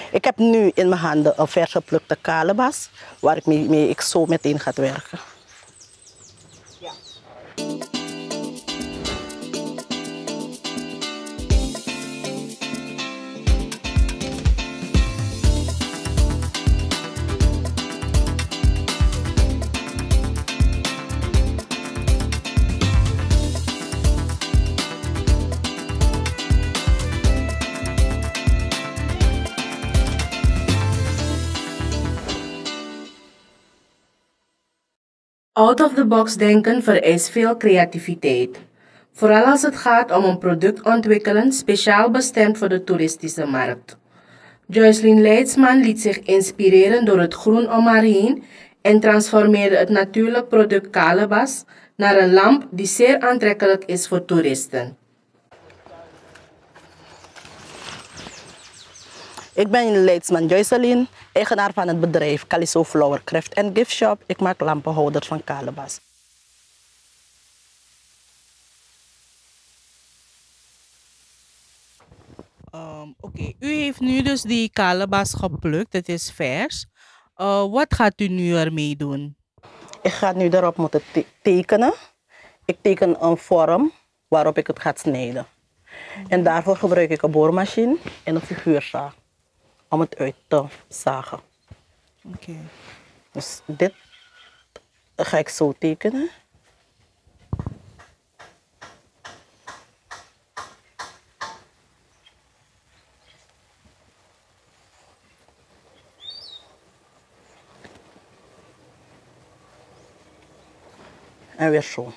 Ik heb nu in mijn handen een vers geplukte kalebas, waar ik mee zo meteen ga werken. Ja. Out-of-the-box denken vereist veel creativiteit. Vooral als het gaat om een product ontwikkelen speciaal bestemd voor de toeristische markt. Joycelyn Leidsman liet zich inspireren door het groen om haar heen en transformeerde het natuurlijk product kalebas naar een lamp die zeer aantrekkelijk is voor toeristen. Ik ben Leidsman Joycelyn, eigenaar van het bedrijf Caliso Flower Craft and Gift Shop. Ik maak lampenhouders van kalebas. Oké, u heeft nu dus die kalebas geplukt, het is vers. Wat gaat u nu ermee doen? Ik ga nu erop moeten tekenen. Ik teken een vorm waarop ik het ga snijden. En daarvoor gebruik ik een boormachine en een figuurzaag om het uit te zagen. Oké. Dus dit ga ik zo tekenen. En weer zo.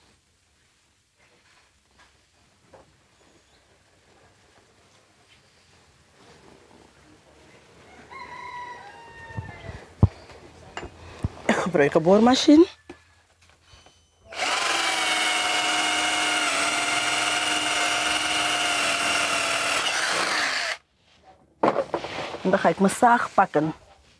Ik gebruik een boormachine. En dan ga ik mijn zaag pakken.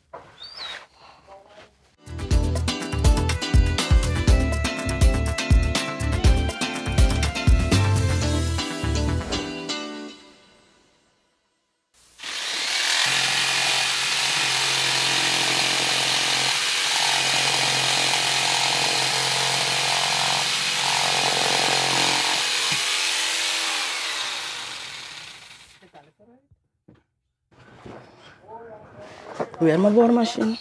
Weer mijn boormachine.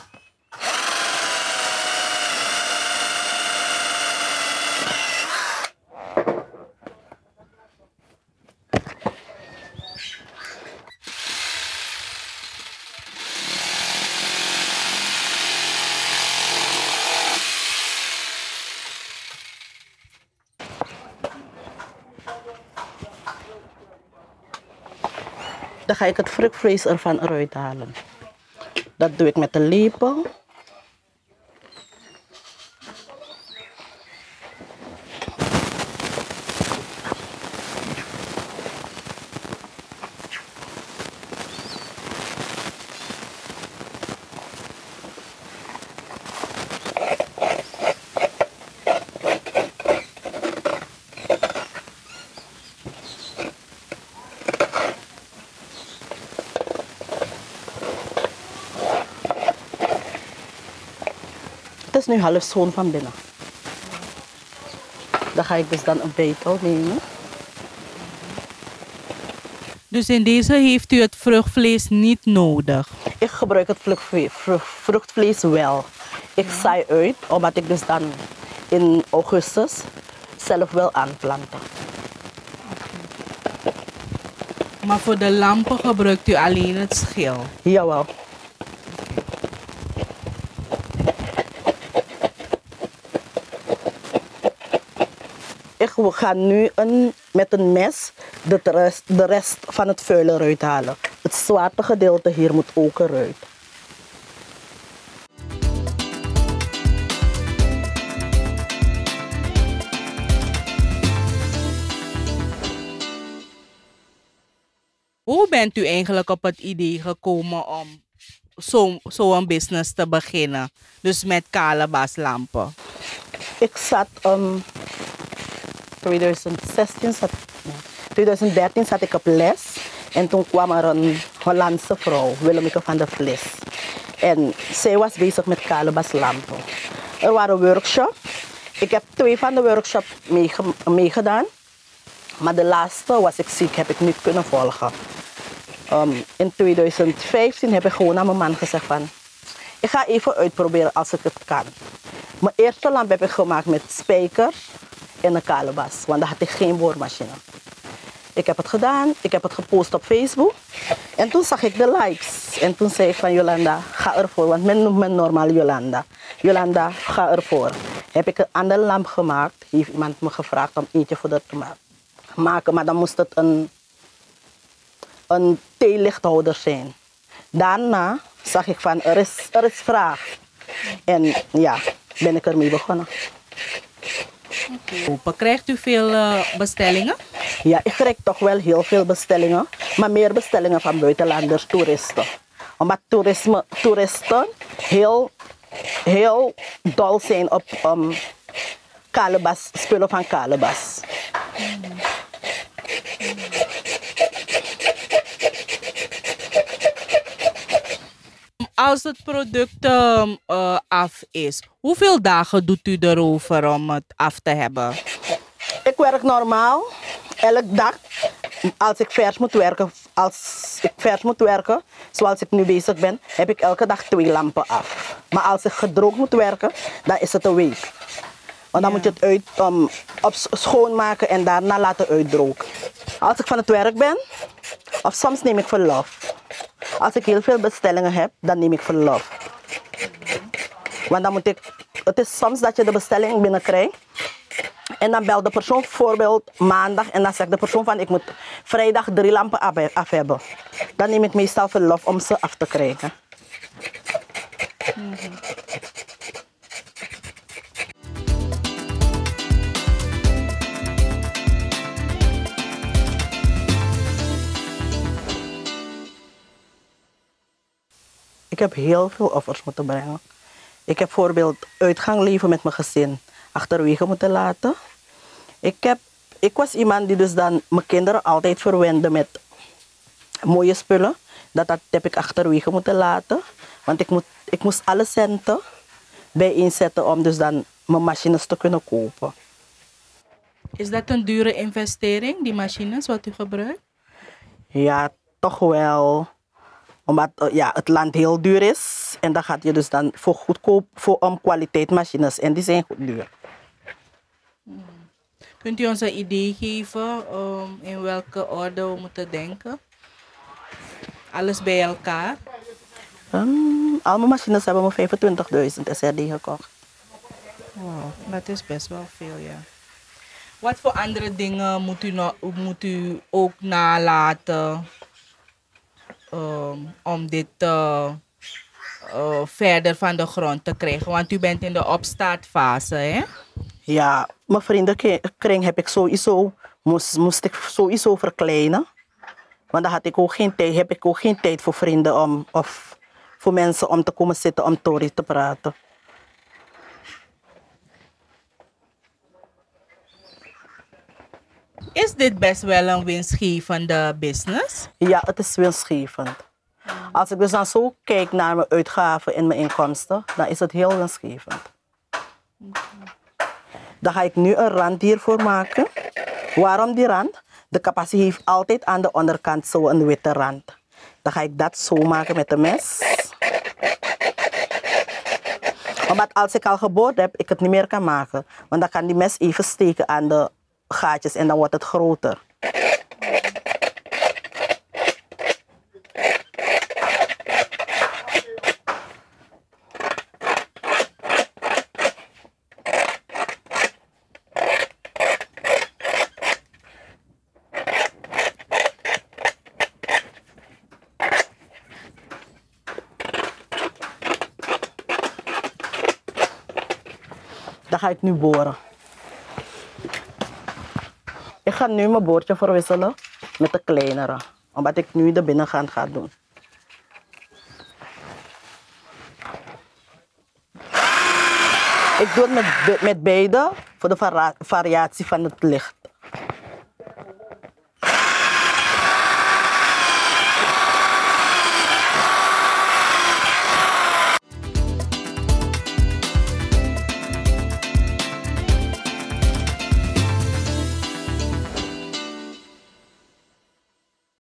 Dan ga ik het fruitvlees ervan eruit halen. Dat doe ik met een lepel. Het is nu half schoon van binnen. Dan ga ik dus dan een bijtel nemen. Dus in deze heeft u het vruchtvlees niet nodig? Ik gebruik het vruchtvlees wel. Ik zaai uit, omdat ik dus dan in augustus zelf wil aanplanten. Maar voor de lampen gebruikt u alleen het schil? Jawel. Ik ga nu met een mes de rest van het vuil eruit halen. Het zwarte gedeelte hier moet ook eruit. Hoe bent u eigenlijk op het idee gekomen om zo'n business te beginnen? Dus met kalebaslampen. Ik zat 2013 zat ik op les En toen kwam er een Hollandse vrouw, Willemike van der Vlis. En zij was bezig met kalebaslampen. Er waren workshops. Ik heb 2 van de workshops meegedaan. Maar de laatste was ik ziek, heb ik niet kunnen volgen. In 2015 heb ik gewoon aan mijn man gezegd van... Ik ga even uitproberen als ik het kan. Mijn eerste lamp heb ik gemaakt met spijkers en een kalebas. Want dan had ik geen boormachine. Ik heb het gedaan, ik heb het gepost op Facebook. En toen zag ik de likes. En toen zei ik van Jolanda, ga ervoor. Want men noemt me normaal Jolanda. Jolanda, ga ervoor. Heb ik een andere lamp gemaakt. Heeft iemand me gevraagd om eentje voor dat te maken. Maar dan moest het een theelichthouder zijn. Daarna zag ik van er is vraag. En ja, ben ik ermee begonnen. Krijgt u veel bestellingen? Ja, ik krijg toch wel heel veel bestellingen. Maar meer bestellingen van buitenlanders, toeristen. Omdat toeristen heel dol zijn op kalebas, spullen van kalebas. Als het product af is, hoeveel dagen doet u erover om het af te hebben? Ik werk normaal, elke dag. Als ik vers moet werken, zoals ik nu bezig ben, heb ik elke dag 2 lampen af. Maar als ik gedroogd moet werken, dan is het een week. Want dan moet je het schoonmaken en daarna laten uitdrogen. Als ik van het werk ben, of soms neem ik verlof. Als ik heel veel bestellingen heb, dan neem ik verlof. Want dan moet het is soms dat je de bestelling binnenkrijgt. En dan belt de persoon bijvoorbeeld maandag en dan zegt de persoon van ik moet vrijdag 3 lampen af hebben. Dan neem ik meestal verlof om ze af te krijgen. Ik heb heel veel offers moeten brengen. Ik heb bijvoorbeeld uitgang leven met mijn gezin achterwege moeten laten. Ik was iemand die dus dan mijn kinderen altijd verwende met mooie spullen. Dat heb ik achterwege moeten laten. Want ik moest alle centen bijeenzetten om dus dan mijn machines te kunnen kopen. Is dat een dure investering, die machines wat u gebruikt? Ja, toch wel. Omdat het land heel duur is. En dan gaat je dus dan voor goedkoop voor kwaliteit machines. En die zijn goed duur. Kunt u ons een idee geven in welke orde we moeten denken? Alles bij elkaar? Al mijn machines hebben me 25.000 SRD gekocht. Wow, dat is best wel veel, ja. Wat voor andere dingen moet u ook nalaten om dit verder van de grond te krijgen? Want u bent in de opstartfase, hè? Ja, mijn vriendenkring heb ik moest ik sowieso verkleinen. Want dan heb ik ook geen tijd voor vrienden of voor mensen om te komen zitten om Tori te praten. Is dit best wel een winstgevende business? Ja, het is winstgevend. Als ik dus dan zo kijk naar mijn uitgaven en mijn inkomsten, dan is het heel winstgevend. Dan ga ik nu een rand hiervoor maken. Waarom die rand? De kapassie heeft altijd aan de onderkant zo een witte rand. Dan ga ik dat zo maken met de mes. Omdat als ik al geboord heb, ik het niet meer kan maken. Want dan kan die mes even steken aan de gaatjes en dan wordt het groter. Dan ga ik nu boren. Ik ga nu mijn boordje verwisselen met de kleinere. Omdat ik nu de binnenkant ga doen. Ik doe het met beide voor de variatie van het licht.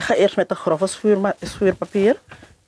ga eerst met een grove schuurpapier.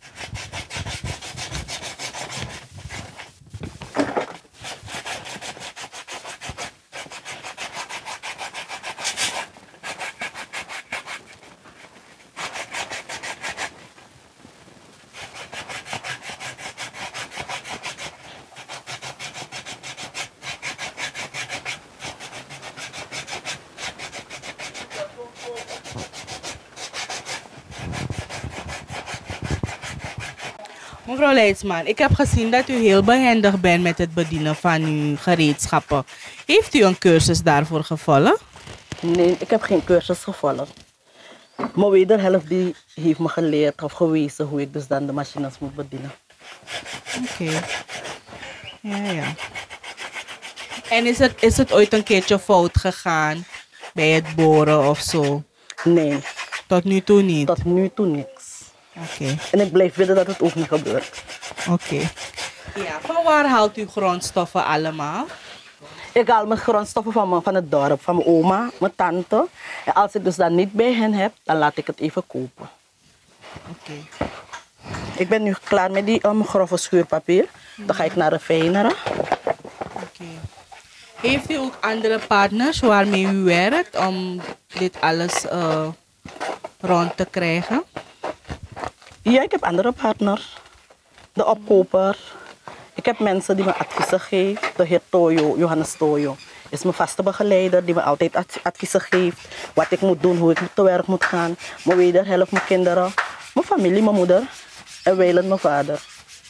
Mevrouw Leidsman, ik heb gezien dat u heel behendig bent met het bedienen van uw gereedschappen. Heeft u een cursus daarvoor gevolgd? Nee, ik heb geen cursus gevolgd. Mijn wederhelft die heeft me geleerd of gewezen hoe ik dus dan de machines moet bedienen. Oké. Ja. En is het ooit een keertje fout gegaan bij het boren of zo? Nee. Tot nu toe niet? Tot nu toe niks. Oké. En ik blijf weten dat het ook niet gebeurt. Oké. Ja, van waar haalt u grondstoffen allemaal? Ik haal mijn grondstoffen van het dorp, van mijn oma, mijn tante. En als ik dus dat niet bij hen heb, dan laat ik het even kopen. Oké. Ik ben nu klaar met die grove schuurpapier. Dan ga ik naar de fijnere. Oké. Heeft u ook andere partners waarmee u werkt om dit alles rond te krijgen? Ja, ik heb andere partners. De opkoper. Ik heb mensen die me adviezen geven. De heer Toyo, Johannes Toyo, is mijn vaste begeleider die me altijd adviezen geeft. Wat ik moet doen, hoe ik te werk moet gaan. Mijn wederhelft, mijn kinderen, mijn familie, mijn moeder en wijlen mijn vader.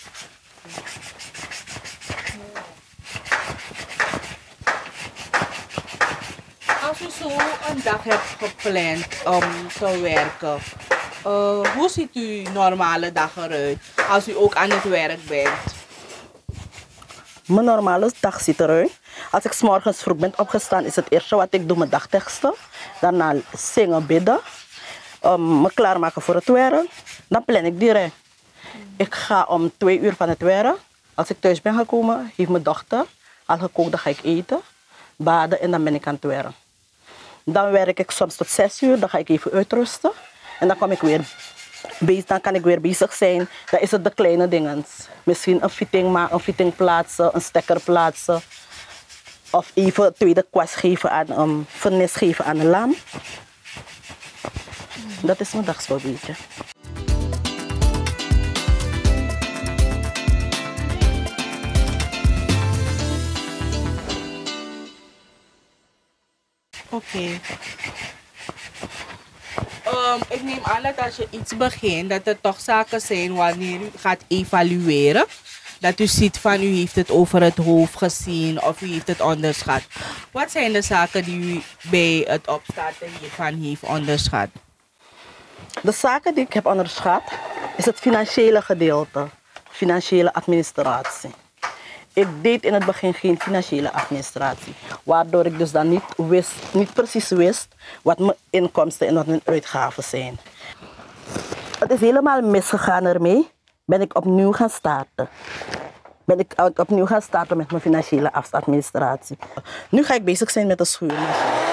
Als u zo een dag hebt gepland om te werken, hoe ziet uw normale dag eruit als u ook aan het werk bent? Mijn normale dag ziet eruit. Als ik 's morgens vroeg ben opgestaan, is het eerste wat ik doe mijn dagteksten. Daarna zingen, bidden. Me klaarmaken voor het werk. Dan plan ik direct. Ik ga om 2 uur van het werk. Als ik thuis ben gekomen, heeft mijn dochter al gekookt, dan ga ik eten, baden en dan ben ik aan het werk. Dan werk ik soms tot 6 uur, dan ga ik even uitrusten. En dan kom ik weer dan kan ik weer bezig zijn. Dan is het de kleine dingen. Misschien een fitting maken, een fitting plaatsen, een stekker plaatsen. Of even een tweede kwast geven aan, vernis geven aan een lamp. Dat is mijn dag zo'n beetje. Oké. Ik neem aan dat als je iets begint, dat er toch zaken zijn wanneer u gaat evalueren. Dat u ziet van u heeft het over het hoofd gezien of u heeft het onderschat. Wat zijn de zaken die u bij het opstarten hiervan heeft onderschat? De zaken die ik heb onderschat is het financiële gedeelte, financiële administratie. Ik deed in het begin geen financiële administratie, waardoor ik dus dan niet precies wist wat mijn inkomsten en wat mijn uitgaven zijn. Het is helemaal misgegaan ermee, ben ik opnieuw gaan starten. Met mijn financiële administratie. Nu ga ik bezig zijn met de schuurmachine.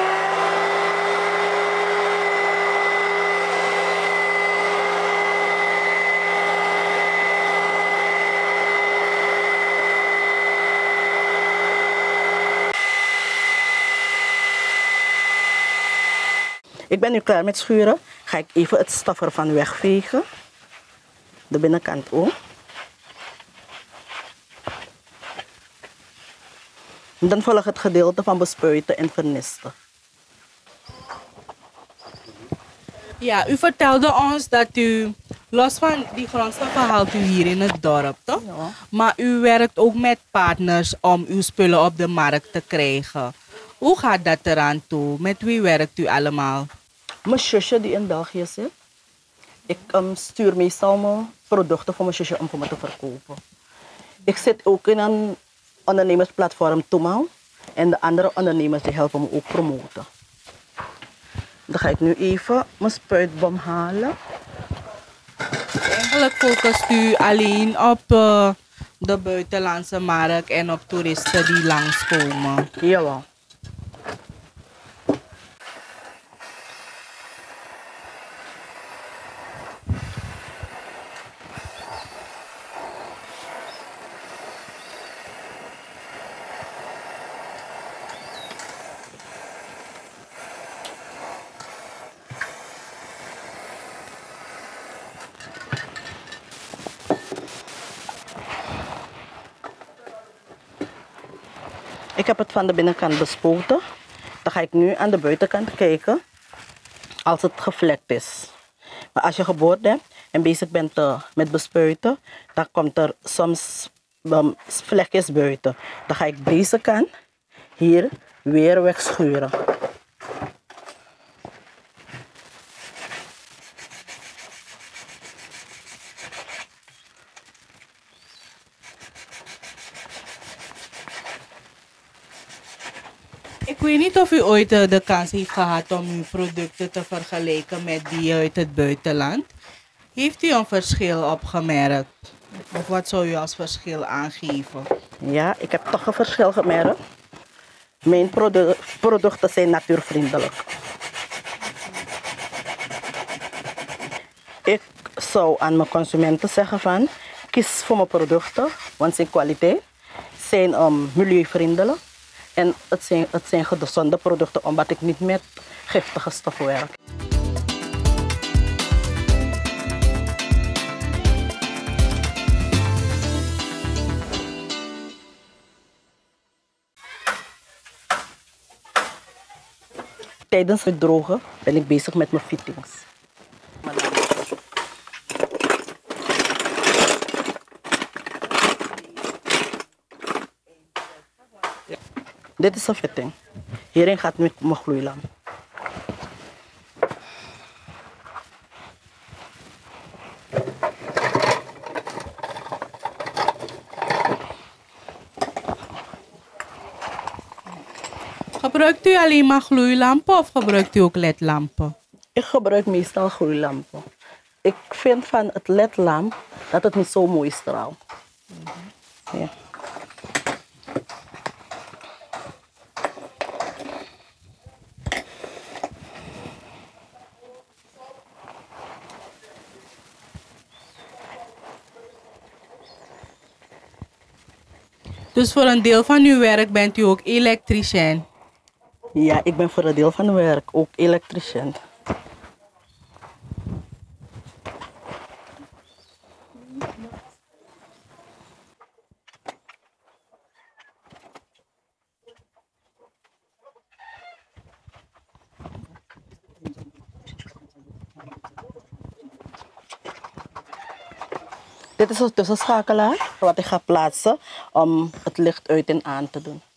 Ik ben nu klaar met schuren. Ga ik even het stof ervan wegvegen. De binnenkant ook. En dan volgt het gedeelte van bespuiten en vernisten. Ja, u vertelde ons dat u, los van die grondstoffen haalt u hier in het dorp, toch? Ja. Maar u werkt ook met partners om uw spullen op de markt te krijgen. Hoe gaat dat eraan toe? Met wie werkt u allemaal? Mijn zusje die in België zit. Ik stuur meestal mijn producten voor mijn zusje om voor me te verkopen. Ik zit ook in een ondernemersplatform Toemaal. En de andere ondernemers die helpen me ook promoten. Dan ga ik nu even mijn spuitbom halen. Eigenlijk focust u alleen op de buitenlandse markt en op toeristen die langskomen. Jawel. Ik heb het van de binnenkant bespoten. Dan ga ik nu aan de buitenkant kijken als het gevlekt is. Maar als je geboord hebt en bezig bent met bespuiten, dan komt er soms vlekjes buiten. Dan ga ik deze kant hier weer wegschuren. Ik weet niet of u ooit de kans heeft gehad om uw producten te vergelijken met die uit het buitenland. Heeft u een verschil opgemerkt? Of wat zou u als verschil aangeven? Ja, ik heb toch een verschil gemerkt. Mijn producten zijn natuurvriendelijk. Ik zou aan mijn consumenten zeggen van, kies voor mijn producten, want zijn kwaliteit zijn milieuvriendelijk. En het zijn gezonde producten omdat ik niet met giftige stoffen werk. Tijdens het drogen ben ik bezig met mijn fittings. Dit is een fitting. Hierin gaat mijn gloeilamp. Gebruikt u alleen maar gloeilampen of gebruikt u ook ledlampen? Ik gebruik meestal gloeilampen. Ik vind van het ledlamp dat het niet zo mooi straalt. Ja. Dus voor een deel van uw werk bent u ook elektricien? Ja, ik ben voor een deel van het werk ook elektricien. Dit is een tussenschakelaar wat ik ga plaatsen om het licht uit en aan te doen.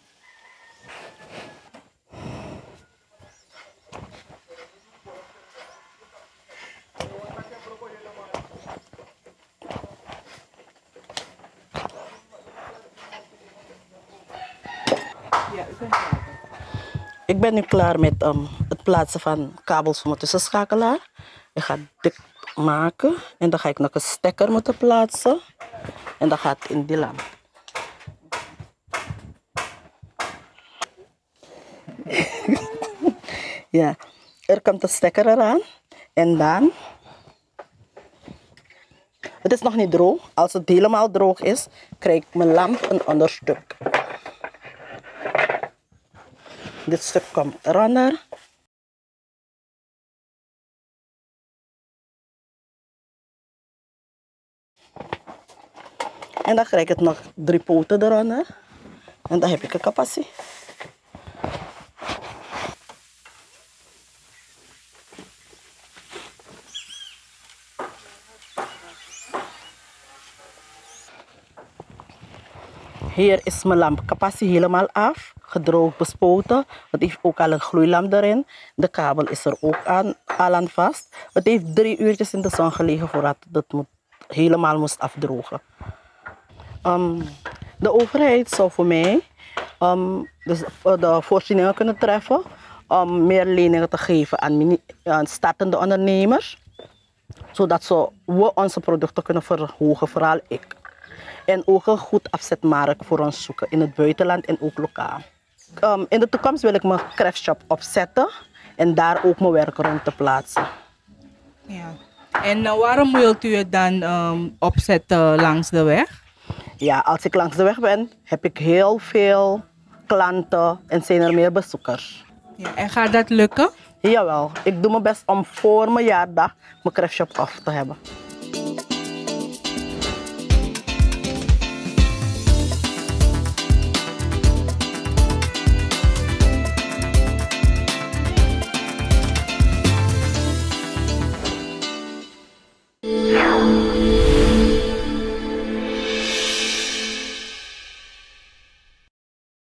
Ik ben nu klaar met het plaatsen van kabels voor mijn tussenschakelaar. Ik ga dik maken en dan ga ik nog een stekker moeten plaatsen en dat gaat in die lamp. Ja, er komt een stekker eraan en dan. Het is nog niet droog. Als het helemaal droog is, krijg ik mijn lamp een onderstuk. Dit stuk komt eronder. En dan krijg ik nog 3 poten eronder. En dan heb ik een kapassie. Hier is mijn lampkapassie helemaal af. Gedroogd, bespoten. Het heeft ook al een gloeilamp erin. De kabel is er ook al aan vast. Het heeft 3 uurtjes in de zon gelegen voordat het helemaal moest afdrogen. De overheid zou voor mij dus de voorzieningen kunnen treffen om meer leningen te geven aan startende ondernemers. Zodat we onze producten kunnen verhogen, vooral ik. En ook een goed afzetmarkt voor ons zoeken in het buitenland en ook lokaal. In de toekomst wil ik mijn craftshop opzetten en daar ook mijn werkruimte plaatsen. Ja. En waarom wilt u het dan opzetten langs de weg? Ja, als ik langs de weg ben, heb ik heel veel klanten en zijn er meer bezoekers. Ja, en gaat dat lukken? Jawel, ik doe mijn best om voor mijn jaardag mijn craftshop af te hebben.